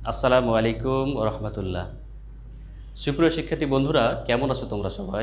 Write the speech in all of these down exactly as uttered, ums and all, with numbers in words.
আসসালামু আলাইকুম ওয়া রাহমাতুল্লাহ। সুপ্রিয় শিক্ষার্থী বন্ধুরা, কেমন আছো তোমরা সবাই?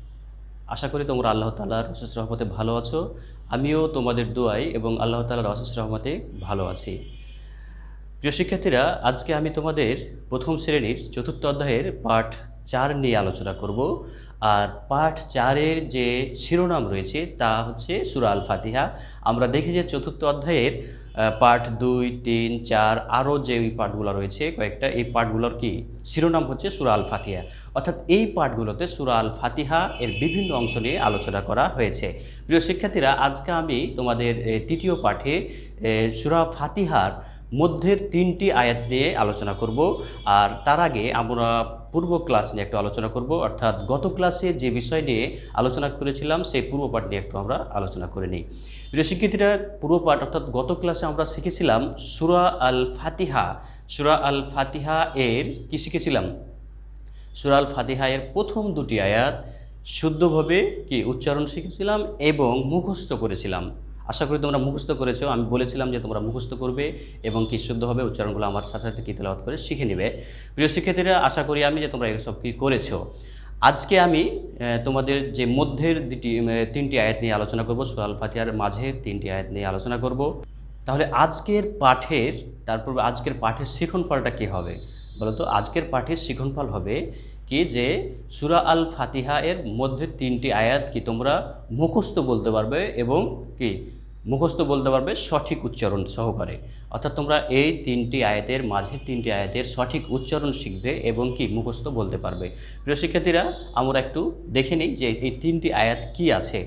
আশা করি তোমরা আল্লাহ তাআলার অশেষ রহমতে ভালো আছো। আমিও তোমাদের দোয়ায় এবং আল্লাহ তাআলার অশেষ রহমতে ভালো আছি। প্রিয় শিক্ষার্থীরা, আজকে আমি তোমাদের প্রথম শ্রেণীর চতুর্থ অধ্যায়ের পাঠ চার নিয়ে আলোচনা করব। আর পাঠ চারের যে শিরোনাম রয়েছে তা হচ্ছে সূরা আল ফাতিহা। আমরা দেখি যে চতুর্থ অধ্যায়ের পাঠ দুই, তিন, চার আরও যে পাঠগুলো রয়েছে কয়েকটা, এই পাঠগুলোর কি শিরোনাম হচ্ছে সূরা আল ফাতিহা। অর্থাৎ এই পাঠগুলোতে সূরা আল ফাতিহা এর বিভিন্ন অংশ নিয়ে আলোচনা করা হয়েছে। প্রিয় শিক্ষার্থীরা, আজকে আমি তোমাদের তৃতীয় পাঠে সূরা ফাতিহার মধ্যের তিনটি আয়াত নিয়ে আলোচনা করব। আর তার আগে আমরা পূর্ব ক্লাস নিয়ে একটু আলোচনা করব, অর্থাৎ গত ক্লাসে যে বিষয় নিয়ে আলোচনা করেছিলাম সেই পূর্ব পাঠ নিয়ে একটু আমরা আলোচনা করে নিই। প্রিয় শিক্ষার্থীরা, পূর্ব পাঠ অর্থাৎ গত ক্লাসে আমরা শিখেছিলাম সূরা আল ফাতিহা। সূরা আল ফাতিহা এর কি শিখেছিলাম? সূরা আল ফাতিহা এর প্রথম দুটি আয়াত শুদ্ধভাবে কি উচ্চারণ শিখেছিলাম এবং মুখস্থ করেছিলাম। আশা করি তোমরা মুখস্থ করেছো। আমি বলেছিলাম যে তোমরা মুখস্থ করবে এবং কি শুদ্ধভাবে উচ্চারণগুলো আমার সাথে সাথে কি তেলাওয়াত করে শিখে নেবে। প্রিয় শিক্ষার্থীরা, আশা করি আমি যে তোমরা এসব কি করেছো। আজকে আমি তোমাদের যে মধ্যের দুটি তিনটি আয়াত নিয়ে আলোচনা করব, সূরা আল ফাতিহার মাঝের তিনটি আয়াত নিয়ে আলোচনা করব। তাহলে আজকের পাঠের তারপর আজকের পাঠের শিক্ষণফলটা কী হবে বলো তো? আজকের পাঠের শিক্ষণফল হবে কি যে সূরা আল ফাতিহা এর মধ্যে তিনটি আয়াত কি তোমরা মুখস্থ বলতে পারবে এবং কি মুখস্থ বলতে পারবে সঠিক উচ্চারণ সহকারে। অর্থাৎ তোমরা এই তিনটি আয়াতের মাঝে তিনটি আয়াতের সঠিক উচ্চারণ শিখবে এবং কি মুখস্থ বলতে পারবে। প্রিয় শিক্ষার্থীরা, আমরা একটু দেখে নিই যে এই তিনটি আয়াত কি আছে।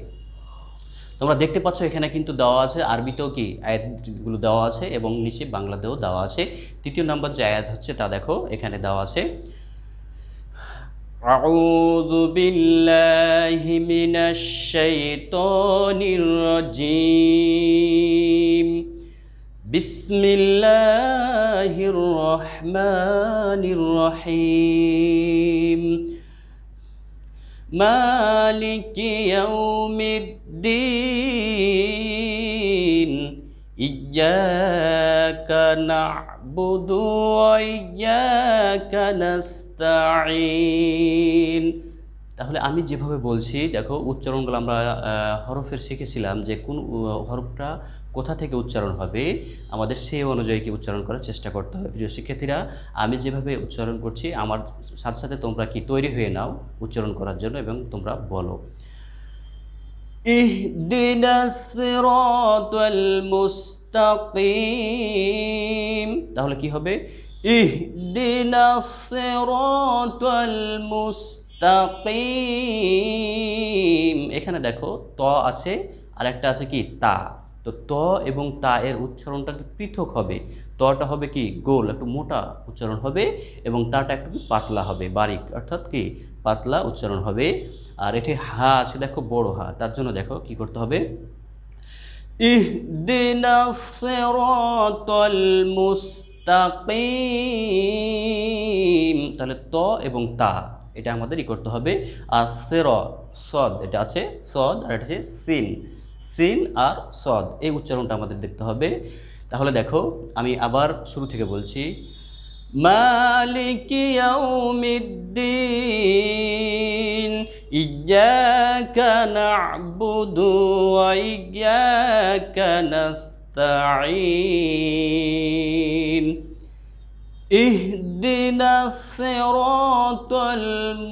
তোমরা দেখতে পাচ্ছ এখানে কিন্তু দেওয়া আছে, আরবিতেও কি আয়াতগুলো দেওয়া আছে এবং নিচে বাংলাতেও দেওয়া আছে। তৃতীয় নম্বর যে আয়াত হচ্ছে তা দেখো এখানে দেওয়া আছে, আউযু বিল্লাহি মিনাশ শাইতানির রাজীম, বিসমিল্লাহির রহমানির রহিম, মালিকি ইয়াউমিদ্দিন, ইয়্যাকা না'বুদু ওয়া ইয়্যাকা নাস্তাঈন। তাহলে আমি যেভাবে বলছি দেখো, উচ্চারণগুলো আমরা হরফের শিখেছিলাম যে কোন হরফটা কোথা থেকে উচ্চারণ হবে, আমাদের সেই অনুযায়ী কি উচ্চারণ করার চেষ্টা করতে হবে। প্রিয় শিক্ষার্থীরা, আমি যেভাবে উচ্চারণ করছি আমার সাথে সাথে তোমরা কি তৈরি হয়ে নাও উচ্চারণ করার জন্য এবং তোমরা বলো, ইহদিনাস সিরাতাল মুস্তাকিম। তাহলে কি হবে? ইহদিনাস সিরাতাল মুস্তাকিম। এখানে দেখো ত আছে আর একটা আছে কি তা। তো ত এবং তা এর উচ্চারণটা পৃথক হবে। তটা হবে কি গোল, একটু মোটা উচ্চারণ হবে এবং তাটা একটু পাতলা হবে, বারিক, অর্থাৎ কি পাতলা উচ্চারণ হবে। আর এটি হা আছে দেখো, বড় হা, তার জন্য দেখো কি করতে হবে, ইহদিনাস সিরাতাল মুস্তাকিম। তাহলে ত এবং তা এটা আমাদের ই করতে হবে। আর সের সদ এটা আছে সদ আর এটা আছে সিন, সিন আর সদ, এই উচ্চারণটা আমাদের দেখতে হবে। তাহলে দেখো আমি আবার শুরু থেকে বলছি, মালিকি ইয়াউমিদ্দিন, ইয়্যাকা না'বুদু ওয়া ইয়্যাকা নাস্তাঈন, ইহদিনাস সিরাতাল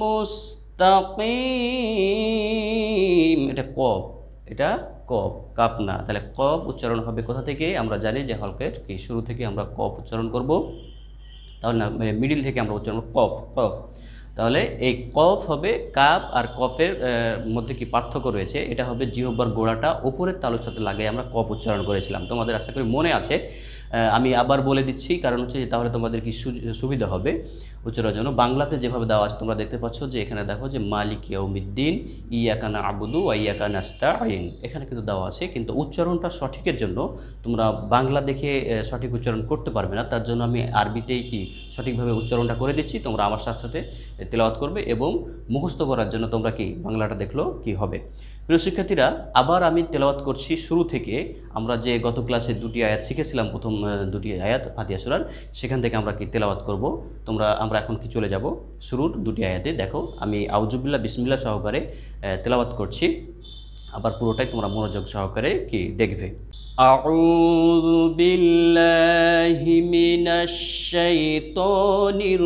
মুস্তাকিম। এটা কফ, এটা কফ, কাপ না। তাহলে কফ উচ্চারণ হবে কোথা থেকে? আমরা জানি যে হলফের কি শুরু থেকে আমরা কফ উচ্চারণ করব, তাহলে না মিডিল থেকে আমরা উচ্চারণ করব কফ, কফ। তাহলে এই কফ হবে কাপ আর কফের মধ্যে কি পার্থক্য রয়েছে, এটা হবে জিহ্বার গোড়াটা উপরের তালুর সাথে লাগিয়ে আমরা কফ উচ্চারণ করেছিলাম। তোমাদের আশা করি মনে আছে। আমি আবার বলে দিচ্ছি কারণ হচ্ছে তাহলে তোমাদের কি সুবিধা হবে। উচ্চারণের জন্য বাংলাতে যেভাবে দেওয়া আছে তোমরা দেখতে পাচ্ছ যে এখানে দেখো যে মালিক ইয়াউমিদ্দিন, ইয়াকা না'বুদু ওয়া ইয়াকা নাস্তাঈন, এখানে কিন্তু দেওয়া আছে, কিন্তু উচ্চারণটা সঠিকের জন্য তোমরা বাংলা দেখে সঠিক উচ্চারণ করতে পারবে না। তার জন্য আমি আরবিতেই কি সঠিকভাবে উচ্চারণটা করে দিচ্ছি, তোমরা আমার সাথে সাথে তেলাওয়াত করবে এবং মুখস্থ করার জন্য তোমরা কি বাংলাটা দেখলো কি হবে। প্রিয় শিক্ষার্থীরা, আবার আমি তেলাওয়াত করছি শুরু থেকে। আমরা যে গত ক্লাসে দুটি আয়াত শিখেছিলাম, প্রথম দুটি আয়াত ফাতিহা সূরার, সেখান থেকে আমরা কি তেলাওয়াত করব। তোমরা আমরা এখন কি চলে যাব শুরুর দুটি আয়াতে। দেখো আমি আউযুবিল্লাহ বিসমিল্লাহ সহকারে তেলাওয়াত করছি, আবার পুরোটাই তোমরা মনোযোগ সহকারে কি দেখবে। আউযু বিল্লাহি মিনাশ শাইতানির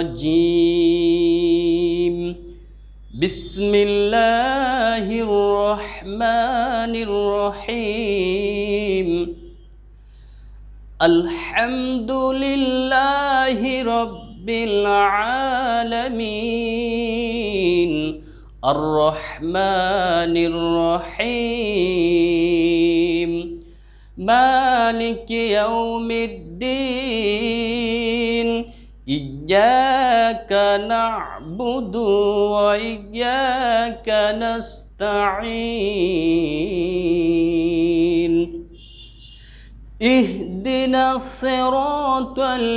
রাজীম। বিসমিল্লাহির রহমানির রহিম। আলহামদুলিল্লাহি রাব্বিল আলামিন। আর রহমানির রহিম। মালিকি ইয়াউমিদ্দিন। ইয়্যাকা না'বুদু ওয়া ইয়্যাকা নাস্তাঈন। ইহদিনাস সিরাতাল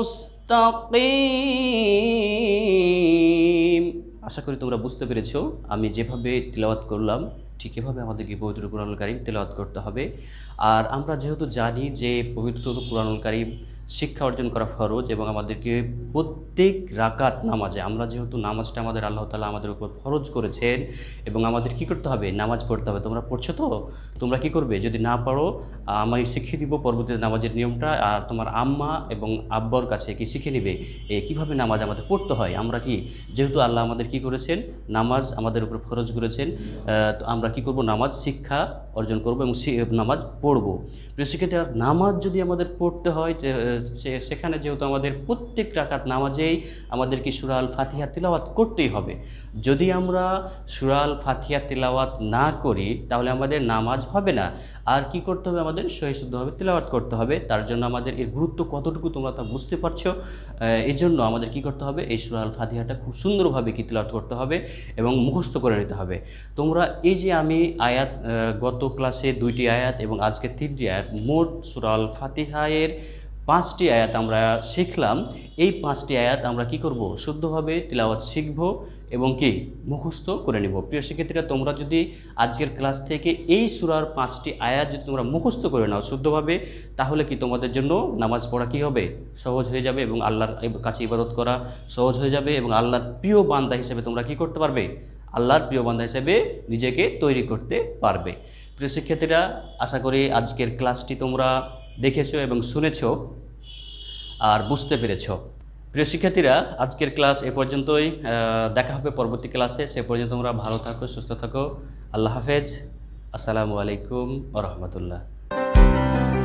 মুস্তাকিম। আশা করি তোমরা বুঝতে পেরেছো আমি যেভাবে তিলাওয়াত করলাম ঠিক এভাবে আমাদেরকে পবিত্র কুরআনুল কারীম তেলাওয়াত করতে হবে। আর আমরা যেহেতু জানি যে পবিত্র কুরআনুল কারীম শিক্ষা অর্জন করা ফরজ এবং আমাদেরকে প্রত্যেক রাকাত নামাজে, আমরা যেহেতু নামাজটা আমাদের আল্লাহ তাআলা আমাদের উপর ফরজ করেছেন এবং আমাদের কি করতে হবে, নামাজ পড়তে হবে। তোমরা পড়ছো তো? তোমরা কি করবে, যদি না পারো আমি শিখিয়ে দিব পরবর্তীতে নামাজের নিয়মটা, আর তোমার আম্মা এবং আব্বার কাছে কি শিখে নেবে কীভাবে নামাজ আমাদের পড়তে হয়। আমরা কি যেহেতু আল্লাহ আমাদের কি করেছেন, নামাজ আমাদের উপর ফরজ করেছেন, তো আমরা কি করব, নামাজ শিক্ষা অর্জন করব এবং নামাজ পড়ব। প্রিয় শিক্ষার্থীরা, নামাজ যদি আমাদের পড়তে হয় সেখানে যেহেতু আমাদের প্রত্যেক রাকাত নামাজেই আমাদের কি সূরা আল ফাতিহা তিলাওয়াত করতেই হবে। যদি আমরা সূরা আল ফাতিহা তিলাওয়াত না করি তাহলে আমাদের নামাজ হবে না। আর কি করতে হবে, আমাদের সহিষ্ণুভাবে তিলাওয়াত করতে হবে। তার জন্য আমাদের এর গুরুত্ব কতটুকু তোমরা তা বুঝতে পারছো। এই জন্য আমাদের কি করতে হবে, এই সূরা আল ফাতিহাটা খুব সুন্দরভাবে কি তিলাওয়াত করতে হবে এবং মুখস্থ করে নিতে হবে। তোমরা এই যে আমি আয়াত গত ক্লাসে দুইটি আয়াত এবং আজকে তিনটি আয়াত, মোট সূরা আল ফাতিহায়ের পাঁচটি আয়াত আমরা শিখলাম। এই পাঁচটি আয়াত আমরা কি করব, শুদ্ধভাবে তিলাওয়াত শিখব এবং কি মুখস্থ করে নেব। প্রিয় শিক্ষার্থীরা, তোমরা যদি আজকের ক্লাস থেকে এই সূরার পাঁচটি আয়াত যদি তোমরা মুখস্থ করে নাও শুদ্ধভাবে, তাহলে কি তোমাদের জন্য নামাজ পড়া কি হবে, সহজ হয়ে যাবে এবং আল্লাহর কাছে ইবাদত করা সহজ হয়ে যাবে এবং আল্লাহর প্রিয় বান্দা হিসেবে তোমরা কি করতে পারবে, আল্লাহর প্রিয় বান্দা হিসেবে নিজেকে তৈরি করতে পারবে। প্রিয় শিক্ষার্থীরা, আশা করি আজকের ক্লাসটি তোমরা দেখেছো এবং শুনেছো আর বুঝতে পেরেছো। প্রিয় শিক্ষার্থীরা, আজকের ক্লাস এ পর্যন্তই। দেখা হবে পরবর্তী ক্লাসে। সে পর্যন্ত তোমরা ভালো থাকো, সুস্থ থাকো। আল্লাহ হাফেজ। আসসালামু আলাইকুম ওয়া রাহমাতুল্লাহ।